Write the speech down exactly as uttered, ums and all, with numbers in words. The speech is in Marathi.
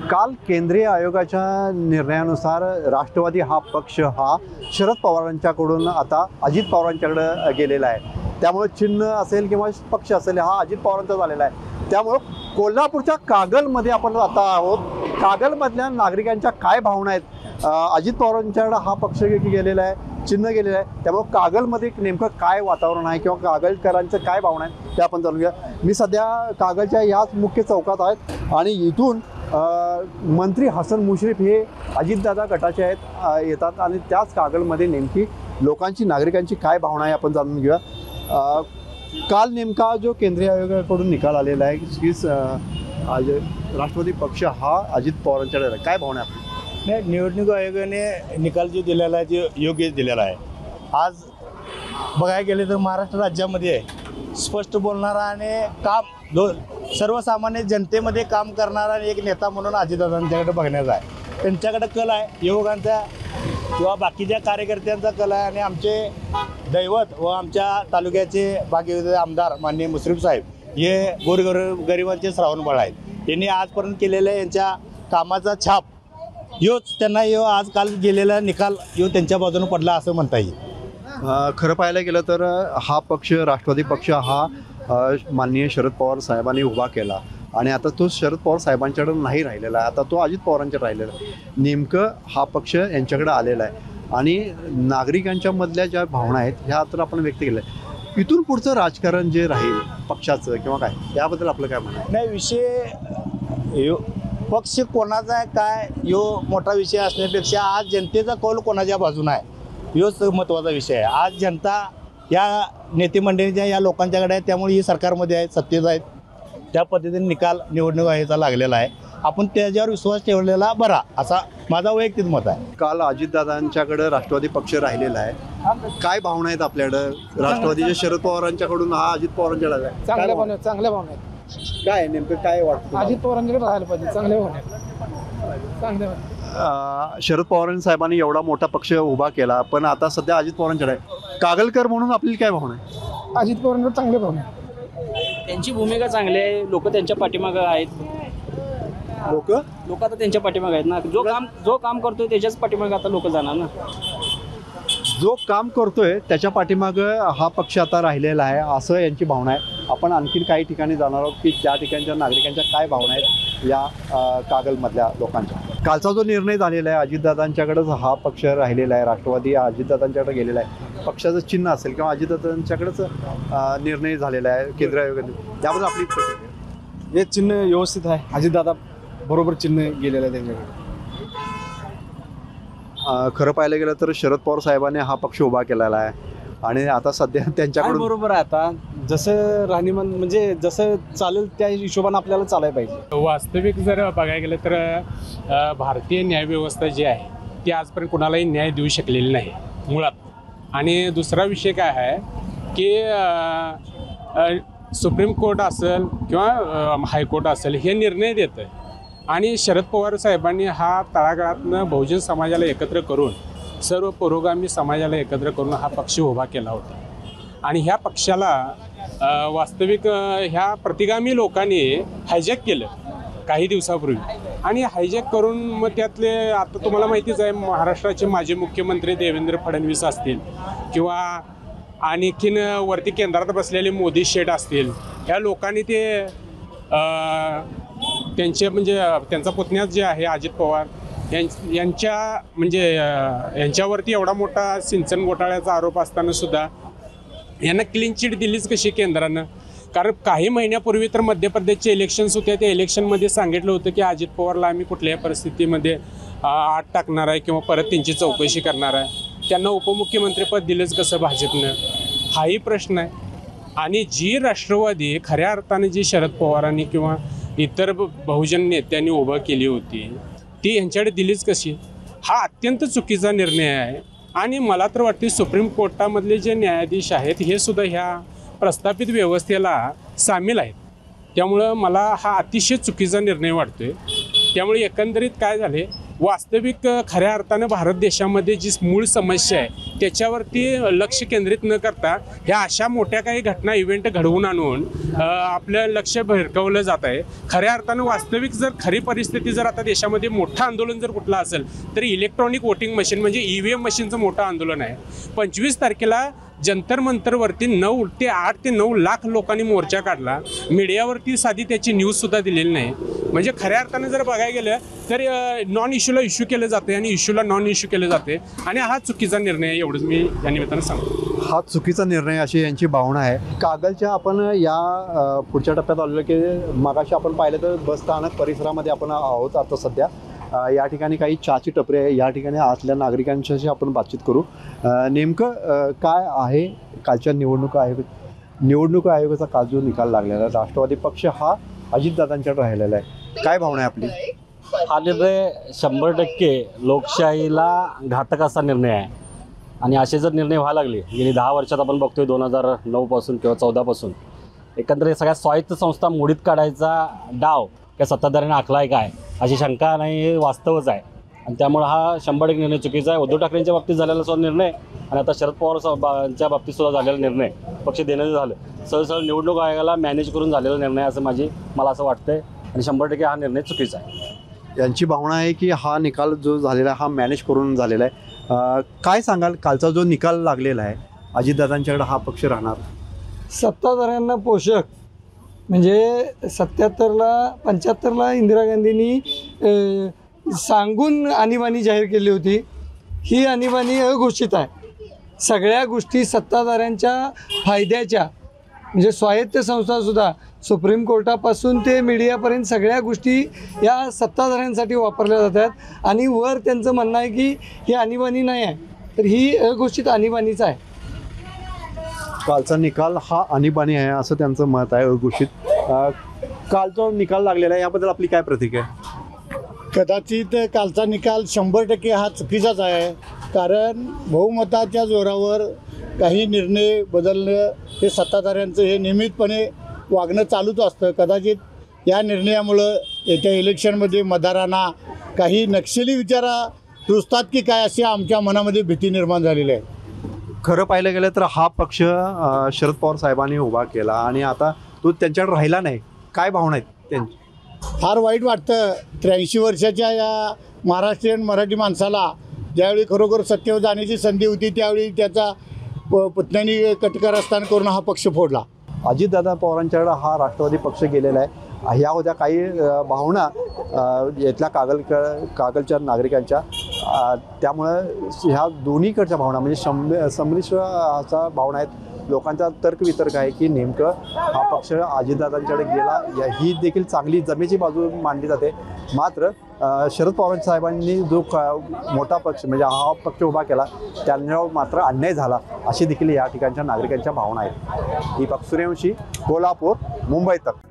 काल केंद्रीय आयोगाच्या निर्णयानुसार राष्ट्रवादी हा पक्ष हा शरद पवारांच्याकडून आता अजित पवारांच्याकडे गेलेला आहे। त्यामुळे चिन्ह असेल किंवा पक्ष असेल हा अजित पवारांचा झालेला आहे। त्यामुळे कोल्हापूरच्या कागलमध्ये आपण आता आहोत। कागलमधल्या नागरिकांच्या काय भावना आहेत, अजित पवारांच्याकडे हा पक्ष गेलेला आहे, चिन्ह गेलेलं आहे, त्यामुळे कागलमध्ये नेमकं काय वातावरण आहे किंवा कागलकरांचं काय भावना आहे ते आपण जाणून घ्या। मी सध्या कागलच्या याच मुख्य चौकात आहेत आणि इथून मंत्री हसन मुश्रीफ हे अजितदादा गटाचे आहेत येतात आणि त्याच कागलमध्ये नेमकी लोकांची नागरिकांची काय भावना आहे आपण जाणून घेऊया। काल नेमका जो केंद्रीय आयोगाकडून निकाल आलेला आहे की आज राष्ट्रवादी पक्ष हा अजित पवारांच्याकडे काय भावना आहे आपली? नाही, निवडणूक आयोगाने निकाल जो दिलेला आहे जो योग्य दिलेला आहे। आज बघायला गेले तर महाराष्ट्र राज्यामध्ये स्पष्ट बोलणारा आणि काम दो सर्वसामान्य जनतेमध्ये काम करणारा एक नेता म्हणून अजितदादांच्याकडे बघण्याचा आहे। त्यांच्याकडे कल आहे, युवकांचा किंवा बाकीच्या कार्यकर्त्यांचा कल आहे आणि आमचे दैवत व आमच्या तालुक्याचे भाग्यविधाते आमदार माननीय मुश्रीफ साहेब हे गोरगर गरिबांचे श्रावणबाळ आहेत। यांनी आजपर्यंत केलेल्या यांच्या कामाचा छाप योच त्यांना यो आज काल गेलेला निकाल यो त्यांच्या बाजूने पडला असं म्हणता येईल। खरं पाहायला गेलं तर हा पक्ष राष्ट्रवादी पक्ष हा माननीय शरद पवार साहेबांनी उभा केला आणि आता तो शरद पवार साहेबांच्याकडे नाही राहिलेला आहे, आता तो अजित पवारांच्याकडे राहिलेला आहे। नेमकं हा पक्ष यांच्याकडे आलेला आहे आणि नागरिकांच्या मधल्या ज्या भावना आहेत ह्या तर आपण व्यक्त केल्या आहे। इथून पुढचं राजकारण जे राहील पक्षाचं किंवा काय याबद्दल आपलं काय म्हणणं आहे? नाही, विषय यो पक्ष कोणाचा आहे काय यो मोठा विषय असण्यापेक्षा आज जनतेचा कौल कोणाच्या बाजूने आहे योच महत्त्वाचा विषय आहे। आज जनता या नेते मंडळीच्या या लोकांच्याकडे आहे, त्यामुळे ही सरकारमध्ये आहेत, सत्तेत आहेत, त्या पद्धतीने निकाल निवडणूक आयोगाचा लागलेला आहे। आपण त्याच्यावर विश्वास ठेवलेला बरा असा माझा वैयक्तिक मत आहे। काल अजितदादांच्याकडे राष्ट्रवादी पक्ष राहिलेला आहे, काय भावना आहेत आपल्याकडं? राष्ट्रवादीच्या शरद पवारांच्याकडून हा अजित पवारांच्याकडे आहे, चांगल्या भावना चांगल्या भावना आहेत। काय नेमकं काय वाटतं? अजित पवारांच्याकडे राहायला पाहिजे, चांगल्या भावना आहेत, चांगल्या भावना। शरद पवार साहेबांनी एवढा मोठा पक्ष उभा केला पण आता सध्या अजित पवारांच्याकडे आहे, कागलकर म्हणून आपली काय भावना आहे? अजित पवारांकडे चांगल्या भावना आहेत। त्यांची भूमिका चांगली आहे, लोक त्यांच्या पाठीमागं आहेत, लोक लोक आता त्यांच्या पाठीमागं आहेत ना। जो काम जो काम करतोय त्याच्याच पाठीमागं आता लोक जाणार ना। जो काम करतोय त्याच्या पाठीमागं हा पक्ष आता राहिलेला आहे असं यांची भावना आहे। आपण आणखीन काही ठिकाणी जाणार आहोत की त्या ठिकाणच्या नागरिकांच्या काय भावना आहेत या कागलमधल्या लोकांच्या। कालचा जो निर्णय झालेला आहे अजितदादांच्याकडेच हा पक्ष राहिलेला आहे, राष्ट्रवादी अजितदादांच्याकडे गेलेला आहे, पक्षाचं चिन्ह असेल किंवा अजितदादांच्याकडेच निर्णय झालेला आहे केंद्रीय आयोगाने, त्याबद्दल आपली प्रतिक्रिया? हे चिन्ह व्यवस्थित आहे, अजितदादा बरोबर चिन्ह गेलेलं आहे त्यांच्याकडे। खरं पाहायला गेलं तर शरद पवार साहेबांनी हा पक्ष उभा केलेला आहे आणि आता सध्या त्यांच्याकडून बरोबर आहे, आता जसं राहणीमान म्हणजे जसं चालेल त्या हिशोबाने आपल्याला चालायला पाहिजे। वास्तविक जर बघायला गेलं तर अ, भारतीय न्यायव्यवस्था जी आहे ती आजपर्यंत कुणालाही न्याय देऊ शकलेली नाही मुळात। आणि दुसरा विषय काय आहे की अ, अ, सुप्रीम कोर्ट असेल किंवा अ, हायकोर्ट असेल हे निर्णय देतं आहे आणि शरद पवार साहेबांनी हा तळागाळातनं बहुजन समाजाला एकत्र करून सर्व पुरोगामी समाजाला एकत्र करून हा पक्ष उभा केला होता आणि ह्या पक्षाला अ, वास्तविक अ, ह्या प्रतिगामी लोकांनी हायजॅक केलं काही दिवसापूर्वी आणि हायजॅक करून मग त्यातले आता तुम्हाला माहितीच आहे महाराष्ट्राचे माजी मुख्यमंत्री देवेंद्र फडणवीस असतील किंवा आणखीन वरती केंद्रात बसलेले मोदी शेठ असतील, ह्या लोकांनी ते त्यांचे म्हणजे त्यांचा पुतण्यात जे आहे अजित पवार यांच्या म्हणजे यांच्यावरती एवढा मोठा सिंचन घोटाळ्याचा आरोप असताना सुद्धा यांना क्लीन चिट दिलीच कशी केंद्रानं? कारण काही महिन्यापूर्वी तर मध्य प्रदेशचे इलेक्शन्स होते, त्या इलेक्शनमध्ये सांगितलं होतं की अजित पवारला आम्ही कुठल्याही परिस्थितीमध्ये आत टाकणार आहे किंवा परत त्यांची चौकशी करणार आहे। त्यांना उपमुख्यमंत्रीपद दिलंच कसं भाजपनं? हाही प्रश्न आहे। आणि जी राष्ट्रवादी खऱ्या अर्थाने जी शरद पवारांनी किंवा इतर बहुजन नेत्यांनी उभं केली होती ती यांच्याकडे दिलीच कशी? हा अत्यंत चुकीचा निर्णय आहे आणि मला तर वाटते सुप्रीम कोर्टामधले जे न्यायाधीश आहेत हे सुद्धा ह्या प्रस्थापित व्यवस्थेला सामील आहेत, त्यामुळं मला हा अतिशय चुकीचा निर्णय वाटतोय। त्यामुळे एकंदरीत काय झाले वास्तविक अ, खऱ्या अर्थानं भारत देशामध्ये जी मूळ समस्या आहे त्याच्यावरती लक्ष केंद्रित न करता ह्या अशा मोठ्या काही घटना इव्हेंट घडवून आणून अ, आपलं लक्ष भडकवलं जात आहे. खऱ्या अर्थानं वास्तविक जर खरी परिस्थिती जर आता देशामध्ये मोठं आंदोलन जर कुठलं असेल तर इलेक्ट्रॉनिक वोटिंग मशीन म्हणजे ई व्ही एम मशीनचं मोठं आंदोलन आहे. पंचवीस तारखेला जंतर मंतरवरती नऊ ते आठ ते नऊ लाख लोकांनी मोर्चा काढला. मीडियावरती साधी त्याची न्यूजसुद्धा दिलेली नाही. म्हणजे खऱ्या अर्थानं जर बघायला गेलं तर नॉन इश्यूला इश्यू केलं जाते आणि इश्यूला नॉन इश्यू केलं जाते आणि हा चुकीचा निर्णय आहे, एवढंच मी या निमित्तानं सांगतो. हा चुकीचा निर्णय अशी यांची भावना आहे. कागलच्या आपण या अ, पुढच्या टप्प्यात आलेलो की मगाशी आपण पाहिलं तर बस स्थानक परिसरामध्ये आपण आहोत आता सध्या. अ, या ठिकाणी काही चहाची टपरी आहे. या ठिकाणी आतल्या नागरिकांशी आपण बातचीत करू. अ, नेमकं अ, काय आहे कालच्या निवडणूक आयोग निवडणूक आयोगाचा काल जो निकाल लागलेला आहे, राष्ट्रवादी पक्ष हा अजितदादांच्याकडे राहिलेला आहे. काय भावना आहे आपली? हा निर्णय शंभर टक्के लोकशाहीला घातक असा निर्णय आहे आणि असे जर निर्णय व्हायला लागले गेली दहा वर्षात आपण बघतोय दोन हजार नऊपासून किंवा चौदापासून एकंदरीत सगळ्या स्वायत्त संस्था मोडीत काढायचा डाव त्या सत्ताधाऱ्यांना आखला आहे काय अशी शंका नाही, हे वास्तवच आहे. आणि त्यामुळे हा शंभर टक्के निर्णय चुकीचा आहे. उद्धव ठाकरेंच्या बाबतीत झालेला सुद्धा निर्णय आणि आता शरद पवारांच्या बाबतीत सुद्धा झालेला निर्णय पक्ष देण्याचं झालं सहज निवडणूक आयोगाला मॅनेज करून झालेला निर्णय असं माझी मला असं वाटतंय आणि शंभर टक्के हा निर्णय चुकीचा आहे. यांची भावना आहे की हा निकाल जो झालेला आहे हा मॅनेज करून झालेला आहे. अ, काय सांगाल कालचा जो निकाल लागलेला आहे अजितदादांच्याकडे हा पक्ष राहणार? सत्ताधाऱ्यांना पोषक म्हणजे सत्याहत्तरला पंच्याहत्तरला इंदिरा गांधींनी अ, सांगून आणीबाणी जाहीर केली होती. ही आणीबाणी अघोषित आहे. सगळ्या गोष्टी सत्ताधाऱ्यांच्या फायद्याच्या म्हणजे स्वायत्त संस्थासुद्धा सुप्रीम कोर्टापासून ते मीडियापर्यंत सगळ्या गोष्टी या सत्ताधाऱ्यांसाठी वापरल्या जातात आणि वर त्यांचं म्हणणं आहे की ही आणीबाणी नाही आहे, तर ही अघोषित आणीबाणीच आहे. कालचा निकाल हा आणीबाणी आहे असं त्यांचं मत आहे, अघोषित. अ, कालचा निकाल लागलेला आहे याबद्दल आपली काय प्रतिक्रिया आहे? कदाचित कालचा निकाल शंभर टक्के हा चुकीचाच आहे. कारण बहुमताच्या जोरावर काही निर्णय बदलणं हे सत्ताधाऱ्यांचं हे नियमितपणे वागणं चालूच असतं. कदाचित या निर्णयामुळं येत्या इलेक्शनमध्ये मतदारांना काही नक्षली विचारा रुजतात की काय अशी आमच्या मनामध्ये भीती निर्माण झालेली आहे. खरं पाहिलं गेलं तर हा पक्ष अ, शरद पवार साहेबांनी उभा केला आणि आता तो त्यांच्याकडे राहिला नाही. काय भावना आहेत त्यांची? फार वाईट वाटतं. त्र्याऐंशी वर्षाच्या या महाराष्ट्रीयन मराठी माणसाला ज्यावेळी खरोखर सत्तेवर जाण्याची संधी होती त्यावेळी त्याचा प पुतण्यानी कटकारस्थान करून हा पक्ष फोडला. अजितदादा पवारांच्याकडे हा राष्ट्रवादी पक्ष गेलेला आहे. ह्या होत्या काही अ, भावना अ, इथल्या कागल कागलच्या नागरिकांच्या. अ, त्यामुळं ह्या दोन्हीकडच्या भावना म्हणजे शंभ संमिश्र असा भावना आहेत. लोकांचा तर्कवितर्क आहे की नेमकं हा पक्ष अजितदादांच्याकडे गेला या ही देखील चांगली जमेची बाजू मांडली जाते. मात्र अ, शरद पवार साहेबांनी जो क मोठा पक्ष म्हणजे हा पक्ष उभा केला त्यांच्यावर मात्र अन्याय झाला अशी देखील या ठिकाणच्या नागरिकांच्या भावना आहेत. दीपक सूर्यवंशी, कोल्हापूर, मुंबई तक.